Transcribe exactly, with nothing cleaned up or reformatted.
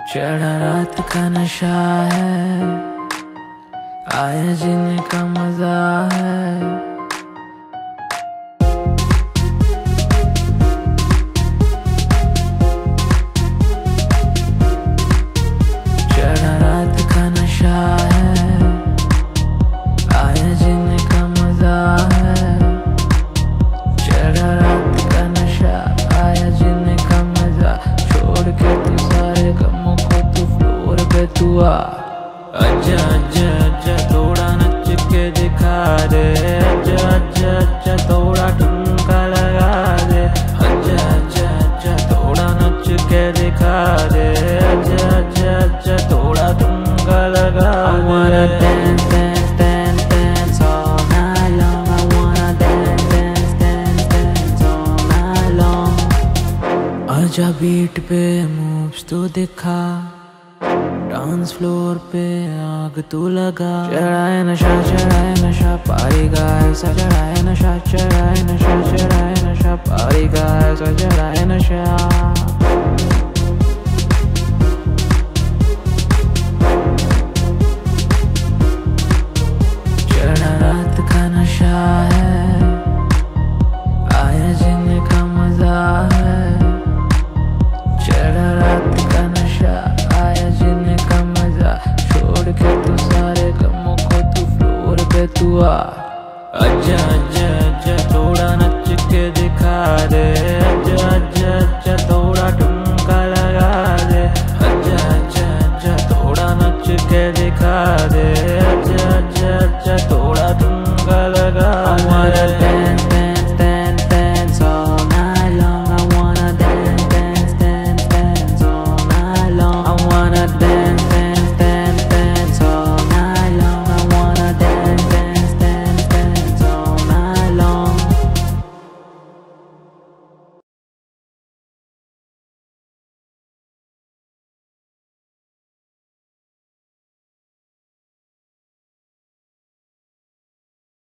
चढ़ा रात का नशा है, आया जीने का मजा है। चढ़ा रात का नशा है, आया जीने का मजा है। चढ़ा रात का नशा, आया जीने का मजा। छोड़ के तू सारे गमों को तू फ्लोर पे तू आ। अच्छा अच्छा अच्छा थोड़ा नच के दिखा दे। अच्छा अच्छा अच्छा थोड़ा ठुमका लगा दे। अच्छा अच्छा अच्छा थोड़ा नच के दिखा दे। अच्छा अच्छा अच्छा थोड़ा ठुमका लगा दे। I wanna dance dance dance dance all night long. I wanna dance dance dance dance all night long. आजा बीट पे मूव्स तो दिखा, डांस फ्लोर पे आग तू लगा। चढ़ाए नशा चढ़ाए नशा पारी का ऐसा। चढ़ाए नशा चढ़ाए नशा चढ़ाए नशा पारी का ऐसा। चढ़ाए नशा चढ़ा रात का नशा है, आया जीने का मजा है। चढ़ा रात का नशा, आया जीने का मजा। छोड़ के तू सारे गमों को तू फ्लोर पे तू आ। अच्छा अच्छा अच्छा थोड़ा नच के दिखा दे। अच्छा अच्छा अच्छा थोड़ा ठुमका लगा दे। अच्छा अच्छा अच्छा थोड़ा नच के दिखा दे। अच्छा अच्छा अच्छा थोड़ा ठुमका लगा दे।